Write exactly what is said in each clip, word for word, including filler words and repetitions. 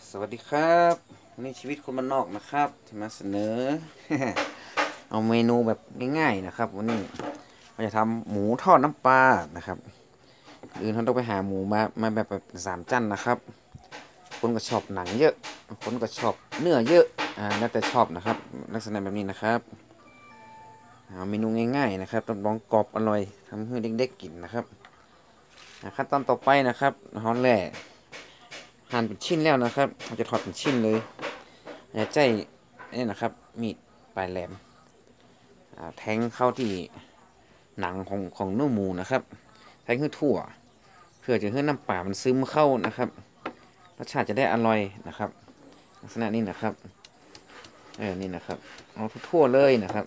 สวัสดีครับนี่ชีวิตคนบ้านนอกนะครับที่มาเสนอ เอาเมนูแบบง่ายๆนะครับวันนี้เราจะทำหมูทอดน้ำปลานะครับอื่นเราต้องไปหาหมูมามาแบบแบบสามชั้นนะครับคนก็ชอบหนังเยอะคนก็ชอบเนื้อเยอะอ่าแล้วแต่ชอบนะครับลักษณะแบบนี้นะครับเอาเมนูง่ายๆนะครับต้องลองกรอบอร่อยทำให้เด็กๆกินนะครับขั้นตอนต่อไปนะครับฮอนแล่หั่นเป็นชิ้นแล้วนะครับเราจะทอดเป็นชิ้นเลยอย่าใจนี่นะครับมีดปลายแหลมแทงเข้าที่หนังของของเนื้อหมูนะครับแทงให้ทั่วเพื่อจะให้น้ำปลามันซึมเข้านะครับรสชาติจะได้อร่อยนะครับลักษณะนี้นะครับเออนี่นะครับเอาทั่วเลยนะครับ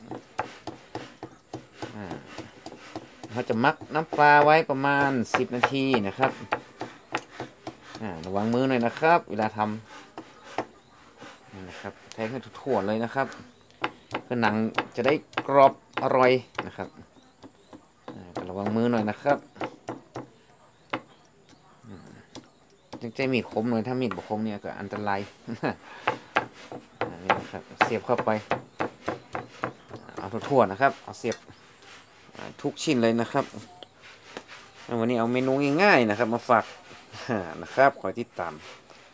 เราจะมักน้ำปลาไว้ประมาณสิบนาทีนะครับระวังมือหน่อยนะครับเวลาทำนะครับแทงให้ทั่วเลยนะครับเพื่อหนังจะได้กรอบอร่อยนะครับระวังมือหน่อยนะครับจึงใจมีดคมหน่อยถ้ามีดบกคมเนี่ยก็อันตรายนี่นะครับเสียบเข้าไปเอาทั่วๆนะครับเอาเสียบทุกชิ้นเลยนะครับวันนี้เอาเมนูง่ายๆนะครับมาฝากนะครับขอติดตาม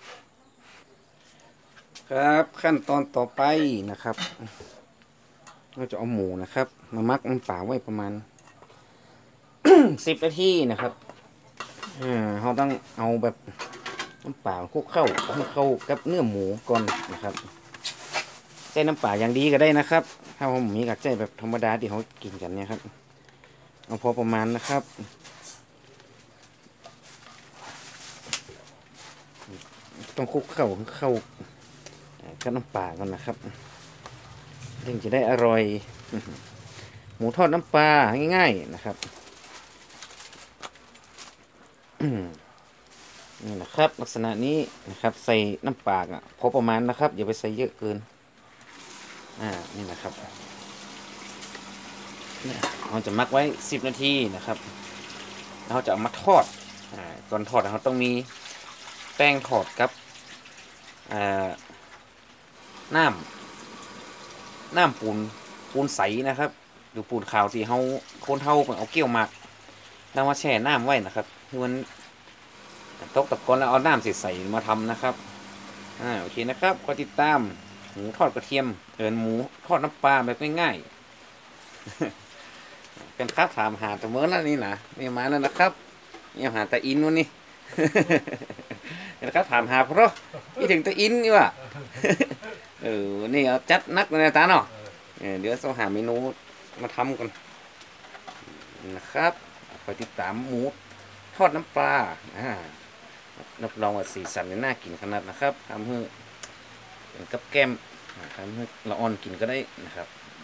ครับขั้นตอนต่อไปนะครับเราจะเอาหมูนะครับมามักน้ำเปล่าไว้ประมาณ สิบนาทีนะครับอ่าเราต้องเอาแบบน้ำเปล่าคลุกเข้าให้เข้ากับเนื้อหมูก่อนนะครับใช้น้ำเปล่าอย่างดีก็ได้นะครับถ้าผมมีกับใจแบบธรรมดาที่เขากินกันเนี่ยครับเอาพอประมาณนะครับต้องคลุกเข้าเข้ากับน้ำปลาก่อนนะครับถึงจะได้อร่อยหมูทอดน้ำปลาง่ายๆนะครับนี่นะครับลักษณะนี้นะครับใส่น้ำปลาอ่ะพอประมาณนะครับอย่าไปใส่เยอะเกินอ่านี่นะครับเราจะมักไว้สิบนาทีนะครับเราจะเอามาทอดอ่าก่อนทอดเราต้องมีแป้งทอดกับอ่าน้ำน้ำปูนปูนใสนะครับหรือปูนขาวที่เขาโคนเท่าเอาเกี่ยวหมักแล้วมาแช่น้ำไว้นะครับคือมันตกตะกอนแล้วเอาน้ำใสๆมาทำนะครับอ่าโอเคนะครับก็ติดตามหมูทอดกระเทียมเอินหมูทอดน้ำปลาแบบง่ายๆ เป็นครับถามหาแต่เมื่อแล้วนี่นะนี่มาแล้วนะครับนี่หาแต่อินวันนี้ เป็นครับถามหาเพราะพี่ถึงแต่อินนี่ว่ะ เออนี่เอาจัดนักเลยตาเนาะเดี๋ยวเราหาเมนูมาทำกันนะครับคอยติดตามหมูทอดน้ำปลาอ่ารับรองว่าสีสันน่ากินขนาดนะครับทำให้เป็นกับแก้มทำให้ละอ่อนกินก็ได้นะครับ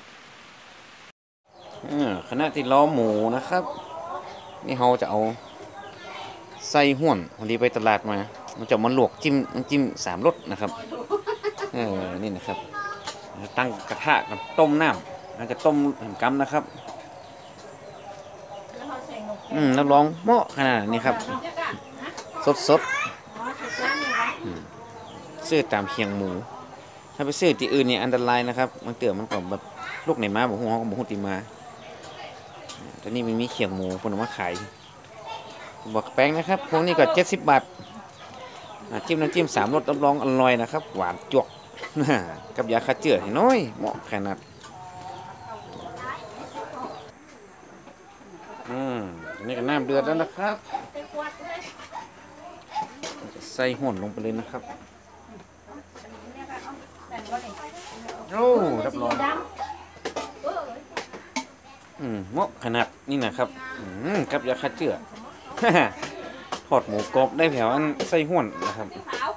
ขณะที่ล้อหมูนะครับนี่เราจะเอาใส่ห่วนพอดีไปตลาดมาเราจะมาลวกจิ้มจิ้มสามรสนะครับเออนี่นะครับตั้งกระทะกับต้มน้ำเราจะต้มถึงกำนะครับอืมรับรองเหมาะขนาดนี้ครับสดสดซื้อตามเคียงหมูถ้าไปซื้อที่อื่นเนี่ยอันตรายนะครับมันเกิดมันก็แบบลูกในม้าบอกหัวของบอกหัวตีมาตอนนี้มันมีเคียงหมูคนเอามาขายบอกแป้งนะครับพวกนี้ก็เจ็ดสิบบาทจิ้มน้ำจิ้มสามรสรับรองอร่อยนะครับหวานจวกกับยาฆ่าเชื้อน้อยเหมาะขนาดอืมนี่ก็น้ำเดือดแล้วนะครับใส่ห่วนลงไปเลยนะครับโอ้รับรองอืมเหมาะขนาดนี่นะครับอืมกับยาฆ่าเชื้อทอดหมูกรอบได้แถวอันใส่ห่วนนะครับ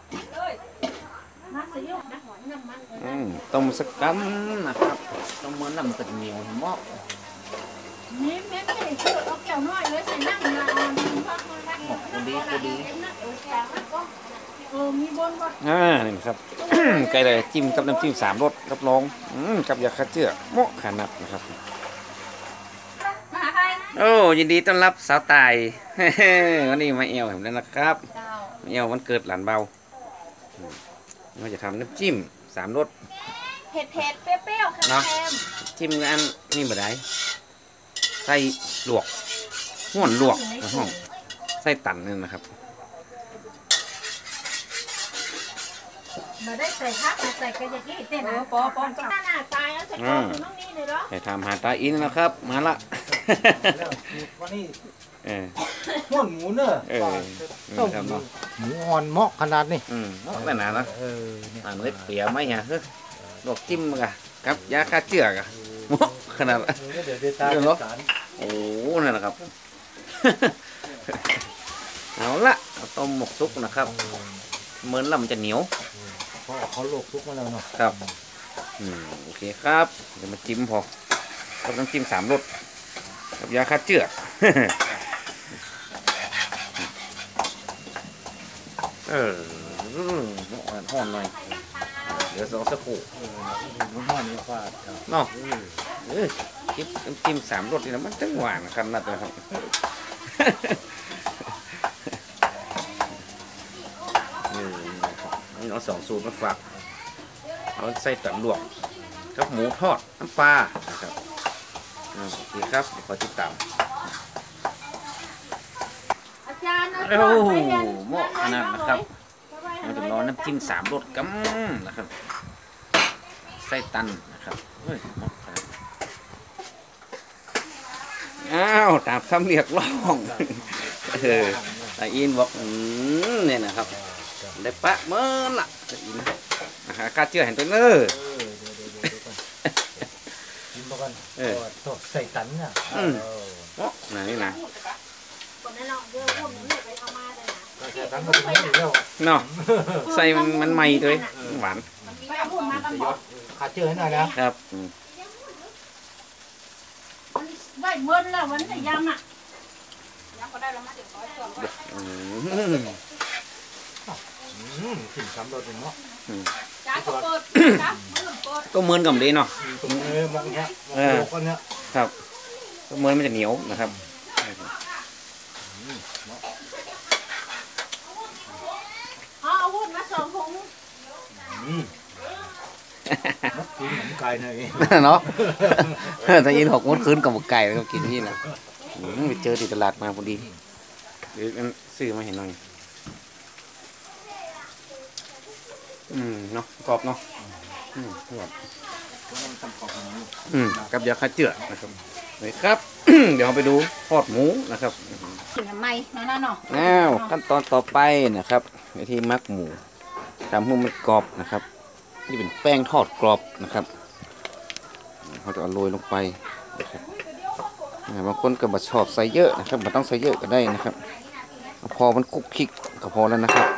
อืมต้มสักกัมนะครับต้มเหมือนน้ำตึกเหนียวเหมาะนี่แม่ไม่เชื่อเอาแก้วน้อยเลยใส่นั่งมาอ่อนพอดีพอดีเออมีบนก็อ่านี่ครับไก่เลยจิ้มกับน้ำจิ้มสามรสรับรองอืมกับยาฆ่าเชื้อเหมาะขนาดนะครับโอ้ยินดีต้อนรับสาวตายวันนี้มาเอวเห็นแล้วนะครับมาเอววันเกิดหลานเบาเราจะทำน้ำจิ้มสามรสเผ็ดเผ็ดเปรี้ยวๆเค็เนาะมจิ้มอันนี่บ่ได้ไส้ลวกห้วนลวกนะห้องไส้ตันนี่นะครับมาได้ใส่ผักมาใส่กระยากี้เต้นนะปอปอหน้าตายแล้วใส่กองอยู่น้องนี่เลยเหรอไปทำหาตาอินนะครับ มาละแล้ววันนี้เออม้วนหมูเนอะเออต้มครับเนาะหมูอ่อนเหมาะขนาดนี้อืมขนาดนั้นนะเออเนี่ยอ่านเล็กเปียไหมฮะเฮ้ยลวกจิ้มกะครับยาฆ่าเชื้อกะหมกขนาดนั้นเดี๋ยวเดี๋ยวตาเดี๋ยวเหรอสารโอ้นั่นนะครับ เอาละเอาต้มหมกซุกนะครับเหมือนแล้วมันจะเหนียวเพราะเขาโลกทุกมาแล้วเนาะครับ อืมโอเคครับเดี๋ยวมาจิ้มพอกับน้ำจิ้มสามรสกับยาฆ่าเชื้อ เอออ่อนห่อนหน่อยเดี๋ยวสองสักครู่หมูห่อนี่ฟาดครับเนาะเออจิ้มน้ำจิ้มสามรสนี่นะมันจังหวานขนาดเลยครับ นี่นี่เอาสองสูตรมาฝากเอาใส่ตันลวกกับหมูทอดน้ำปลานะครับอ่าโอเคครับเดี๋ยวคอยติดตามอาจารย์โอ้โหเหมาะขนาดนะครับเราจะรอน้ำจิ้มสามรสกันะครับไส้ตันนะครับเฮ้ยเหมาะขนาดอ้าวตามคำเรียกร้องเออตาอินบอกอืมเนี่ยนะครับได้ปะเมื่อละตาอินนะคะกล้าเชื่อเห็นตัวเนอเออเดี๋ยวเดี๋ยวเดี๋ยวเดี๋ยวก่อนกินมาก่อนเออโทษใส่ตันน่ะอืมเออโอ้ไหนนะคนนั้นเราเรื่องพวกนี้ไปเอามาเลยนะใส่ตันมาถึงนี่แล้วเนาะใส่มันมันใหม่ด้วยหวานไปเอาพูดมากันบอกขาดเจอให้หน่อยนะครับอืมได้เบิ้ลแล้ววันนี้ยำอ่ะยำก็ได้แล้วมาเดี๋ยวขอส่วนอืมอืมขึ้นสามรสเนาะจ้าก็เปิดจ้าเปิดเปิดก็เหมือนกับเลยเนาะตรงนี้มองเนี้ยมองเออโลกอันเนี้ยครับก็เหมือนมันจะเหนียวนะครับเอาอาวุธมาสองถุงอืมมัดกินหนังไก่หน่อยเนาะแต่ยินหกมดคืนกับหมกไก่แล้วก็กินนี่แหละอืมไปเจอที่ตลาดมาพอดีเดี๋ยวงั้นซื้อมาเห็นหน่อยอืมเนาะกรอบเนาะอืมกรอบอืมกับยาฆ่าเชื้อนะครับนี่ครับ เดี๋ยวเราไปดูทอดหมูนะครับกินทำไมนั่นน่ะเนาะแล้วขั้นตอนต่อไปนะครับวิธีมักหมูทำให้มันกรอบนะครับนี่เป็นแป้งทอดกรอบนะครับเขาจะเอาโรยลงไปนะครับอ่าบางคนก็บ่ชอบใส่เยอะนะครับบ่ต้องใส่เยอะก็ได้นะครับเอาพอมันคลุกคลิกก็พอแล้วนะครับ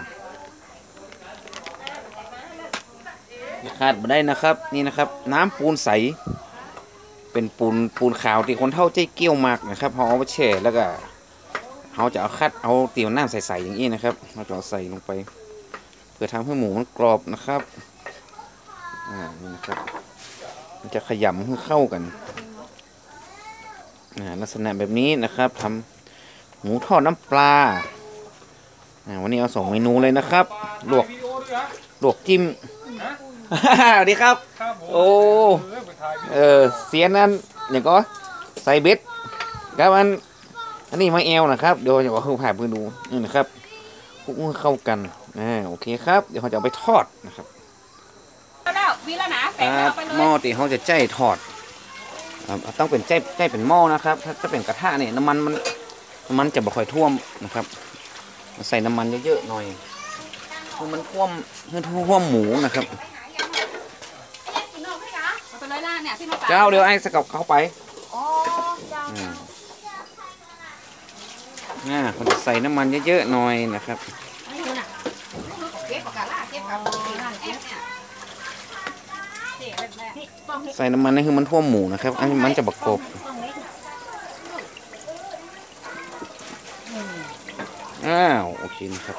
ขาดบ่ได้นะครับนี่นะครับ น้ำปูนใส เป็นปูนปูนขาวที่คนเท่าใจเกี้ยวมากนะครับเขาเอาไปแช่แล้วก็เขาจะเอาคัดเอาเตี๋ยวน้ำใสๆอย่างนี้นะครับเราจะเอาใส่ลงไปเพื่อทำให้หมูมันกรอบนะครับอ่านี่นะครับมันจะขยำให้เข้ากันอ่าลักษณะแบบนี้นะครับทำหมูทอดน้ำปลาอ่าวันนี้เอาสองเมนูเลยนะครับลวกลวกจิ้ม สวัสดีครับครับผมโอ้เออไปถ่ายวิดีโอเออเสียนนั้นอย่างก็ใส่เบ็ดครับอันอันนี้มาแอลนะครับเดี๋ยวจะเอาเข้าผ่าเพื่อดูนี่นะครับคลุกให้เข้ากันอ่าโอเคครับเดี๋ยวเขาจะเอาไปทอดนะครับแล้ววีละนะแปะอ่าเอาไปเลหม้อย ที่เขาจะใจทอดอ่าต้องเป็นใจใจเป็นหม้อนะครับ ถ้าถ้าเป็นกระทะเนี่ยน้ำมันมันน้ำมันจะบ่ค่อยท่วมนะครับใส่น้ำมันเยอะๆหน่อยคือมันท่วมให้ท่วมหมูนะครับเอาไปเลยล่ะเนี่ยที่มาปะเจ้าเดี๋ยวไอ้สกับเข้าไปอ๋อเจ้าอืมอ่าเขาจะใส่น้ำมันเยอะๆหน่อยนะครับเก็บปากกาล่าเก็บกับสีนั่นเก็บเนี่ยนี่ต้องให้ใส่น้ำมันนี่คือมันท่วมหมูนะครับ อันนี้มันจะบกกบต้องให้อ้าวโอเคนะครับ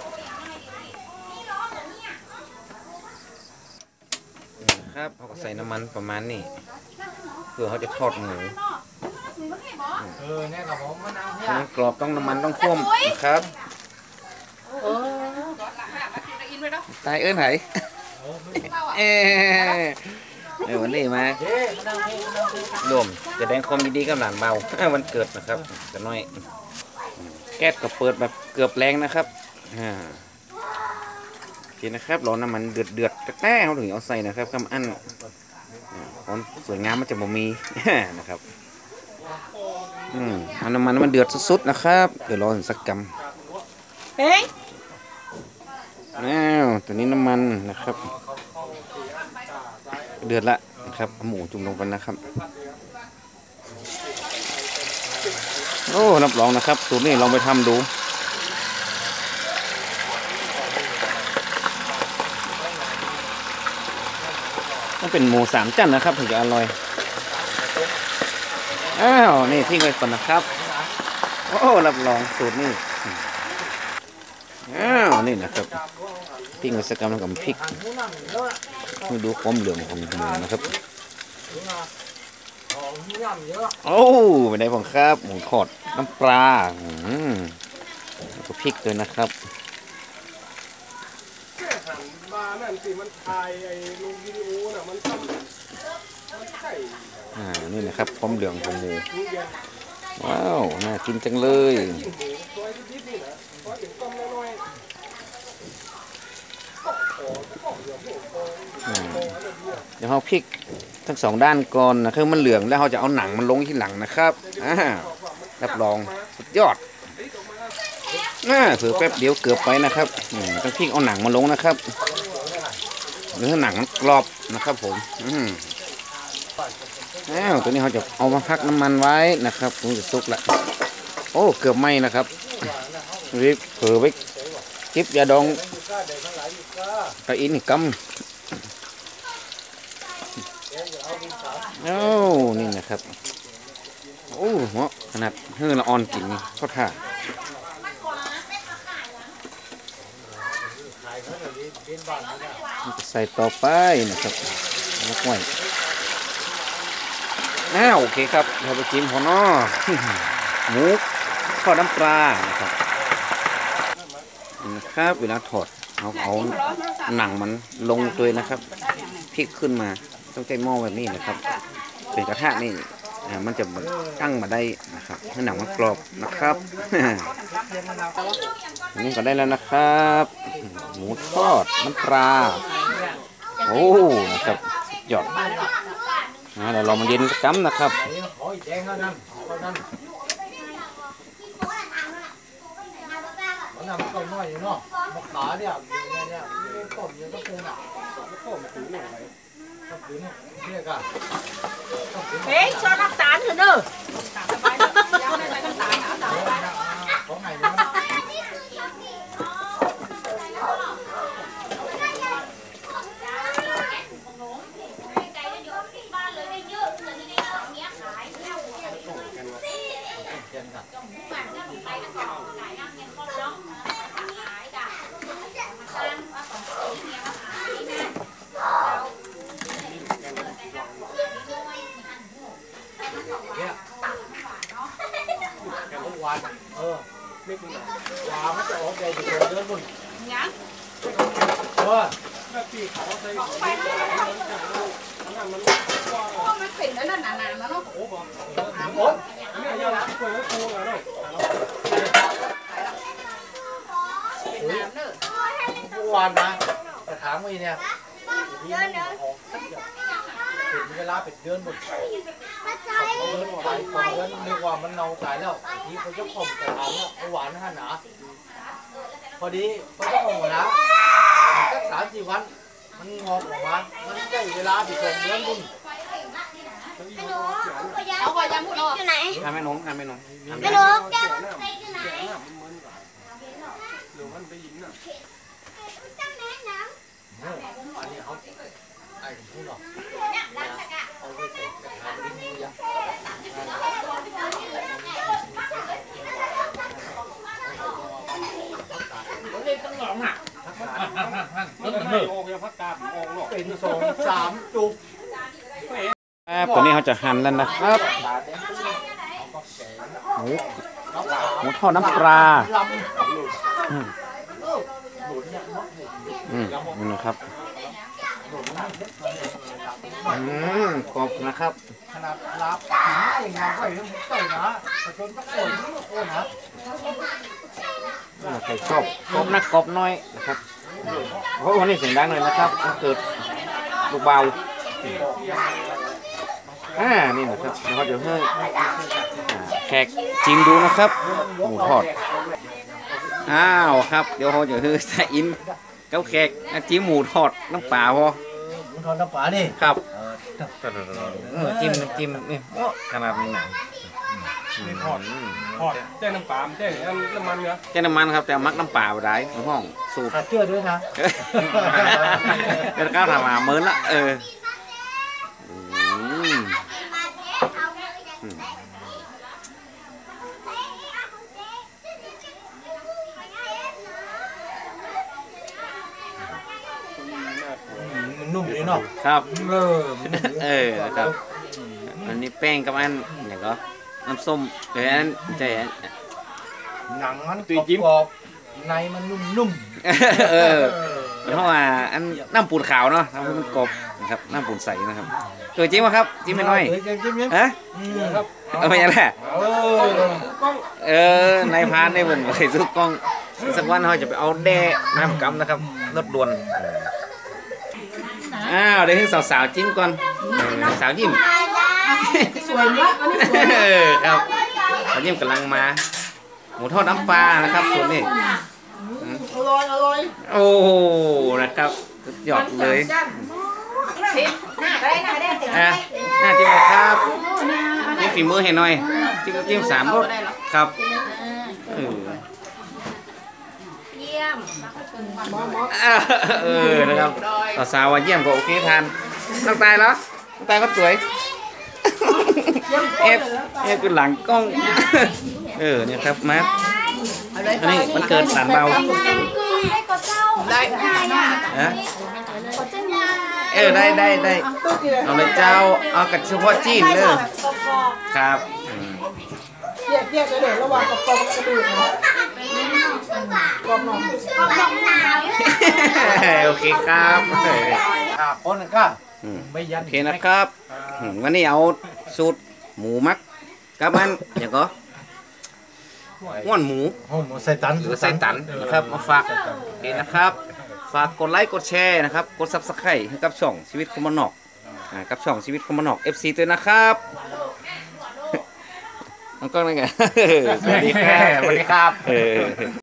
ครับเขาก็ใส่น้ำมันประมาณนี้เพื่อเขาจะทอดหมูเออเนี่ยกับผมมะนาวเนี่ให้มันกรอบต้องน้ำมันต้องท่วมนะครับตายเอิ้นไหนเเออเออวันนี้มาร่วมจะแสดงความยินดีกับหลานเบาวันเกิดนะครับจะน้อยแก๊สก็เปิดแบบเกือบแรงนะครับอ่าโอเคนะครับรอน้ำมันเดือดเดือดแต้เขาถึงเอาใส่นะครับคำอันความสวยงามมันจะบ่มี นะครับอืมเอาน้ำมันมันเดือดสุดๆนะครับเดี๋ยวรอถึงสักกำเฮ้ยอ้าวตัวนี้น้ำมันนะครับเดือดละนะครับเอาหมูจุ่มลงไปนะครับโอ้รับรองนะครับตัวนี้ลองไปทำดูต้องเป็นหมูสามชั้นนะครับถึงจะอร่อยอ้าวนี่ทิ้งไว้ก่อนนะครับโอ้รับรองสูตรนี้อ้าวนี่นะครับทิ้งไว้สักกำลังกับพริกมาดูความเหลืองของหมูนะครับโอ้เป็นไงผมครับหมูทอดน้ำปลาอืมแล้วก็พริกด้วยนะครับมานั่นสิมันถ่ายไอ้ลงวิดีโอน่ะมันซ้ำมันใช่อ่านี่นะครับความเหลืองของหมูทุเรียนว้าวน่ากินจังเลยกินหมูซอยนิดๆนี่นะซอยถึงต้มน้อยๆก็ขอก็เหลือหมูโตอืมเดี๋ยวเราพริกทั้งสองด้านก่อนนะคือมันเหลืองแล้วเราจะเอาหนังมันลงที่หลังนะครับอ่ารับรองสุดยอดน่าเผื่อแป๊บเดียวเกือบไปนะครับอืมต้องพริกเอาหนังมาลงนะครับเนื้อหนังมันกรอบนะครับผมอืมอ้าวตัวนี้เราจะเอามาพักน้ำมันไว้นะครับมันจะสุกละโอ้เกือบไหม้นะครับรีบเผื่อไว้จิบยาดองกระอินกำโอ้นี่นะครับโอ้เหมาะขนาดเฮือละออนกินเข้าท่าใส่ต่อไปนะครับยกไว้อ้าวโอเคครับเราไปจิ้มหัวน้อหมูทอดน้ำปลานะครับนะครับเวลาถอดเอาเอาหนังมันลงตัวนะครับพลิกขึ้นมาต้องใช้หม้อแบบนี้นะครับเป็นกระทะนี่มันจะตั้งมาได้นะครับให้หนังมันกรอบนะครับ นี่ก็ได้แล้วนะครับหมูทอดน้ำปลาโอ้นะครับหยอดเดี๋ยวเรามาเย็นกั๊มนะครับมันน่ะมันก็น้อยอยู่เนาะมะขาเนี่ยเนี่ยเนี่ยนี่ต้มอยู่ก็ปูน่ะต้มปูหน่อยต้มปูเนี่ยก็เฮ้ยชอบน้ำตาลเถอะเด้อของไหนเนี่ยเออนี่คือวามันจะออกใจจะเดินบนยังเออแม่ปีเขาใส่ไปนั่นมันว่ามันเป็นแล้วนั่นนานๆมาเนาะโอ้โหโอ้เนี่ยยังรักคุยกับกูแล้วเนาะเป็นน้ำเนอะเมื่อวานนะแต่ถามวีเนี่ยเดินเดินเป็นเวลาเป็นเดือนหมดเขาเดินไปเขาเดินนึกว่ามันเน่าตายแล้วนี่เขาจะข่มแต่ถามแล้วหวานขนาดพอดีเขาจะข่มนะสักสามสี่วันมันงอกออกมามันได้เวลาไปส่งเดือนบุญเอาก่อนยังพูดออกอยู่ไหนทำไม่น้องทำไม่น้องไม่รู้แก้วใส่ที่ไหนหรือมันไปยิงน่ะอันนี้เขาไอ้ผมพูดหรอกเอาไปใส่กระถางดิ้นมือยังเล่นตั้งหลงอ่ะมันไม่ออกยังพักกาดออกหรอกเป็นสองสามจุกครับตอนนี้เขาจะหั่นแล้วนะครับหมูหมูทอดน้ำปลาอืมนี่นะครับอืมขอบคุณนะครับขนาดรับถึงเองเราก็ยังไม่ใส่นะแต่จนก็โอนนี่ก็โอนนะใส่กรอบกรอบนักกรอบน้อยนะครับเพราะวันนี้เสียงดังหน่อยนะครับมันเกิดลูกเบาอ่านี่นะครับแล้วเขาจะให้แขกชิมดูนะครับหมูทอดอ้าวครับเดี๋ยวเขาจะให้ใส่อินเก้าแขกจิ้มหมูทอดน้ำปลาพอหมูทอดน้ำปลานี่ครับเออจิ้มน้ำจิ้มนี่ขนาดนี้นะนี่ทอดทอดแจ้น้ำปลาแจ้น้ำมันเนื้อแค่น้ำมันครับแต่มักน้ำปลาไปได้ห้องสูตรขาดเกลือด้วยนะเป็นข้าวถามาเมินละเออมันนุ่มดีเนาะครับเออเออนะครับอันนี้แป้งกับอันอย่างก็น้ำส้มเดี๋ยวอันใจหนังมันกรอบในมันนุ่มเออเพราะว่าอันน้ำปูนขาวเนาะทำให้มันกรอบนะครับน้ำปูนใสนะครับตัวจิ้มครับจิ้มไม่น้อยฮะครับเอาไปยังไงเออเออนายพานได้เหมือนไปซื้อกล้องสักวันเขาจะไปเอาแด่น้ำกำนะครับรถด่วนอ้าวเดี๋ยวให้สาวๆจิ้มก่อนสาวจิ้มสวยเนาะอันนี้สวยเออครับสาวจิ้มกำลังมาหมูทอดน้ำปลานะครับส่วนนี้อร่อยอร่อยโอ้นะครับสุดยอดเลยหน้าได้หน้าได้เต็มอ่ะน่าจิ้มเลยครับจิ้มฝีมือให้หน่อยจิ้มจิ้มสามรสครับเออเยี่ยมเออนะครับต่อสาวว่าเยี่ยมก็โอเคทานน้องตายแล้วน้องตายก็สวยเอฟเอฟคือหลังกล้องเออเนี่ยครับมาอันนี้มันเกิดสารเบาได้ได้ฮะเออได้ได้ได้เอาเลยเจ้าเอากับเฉพาะจีนเลยครับเรียกเรียกเลยระหว่างกับกรอบกระดูกกรอบหน่อยโอเคครับอ่ะคนนึงก็ไม่ยันโอเคนะครับวันนี้เอาสูตรหมูมักกับมันอย่างก็ม้วนหมูโอ้หมูไส้ตันหรือไส้ตันนะครับมาฝากดีนะครับ ฝากกดไลค์กดแชร์นะครับกดซับสไครต์ให้กับช่องชีวิตคอมมานอกอ่ากับช่องชีวิตคอมมานอก เอฟ ซี ด้วยนะครับน้องกล้องนั่นไงสวัสดีครับสวัสดีครับเออ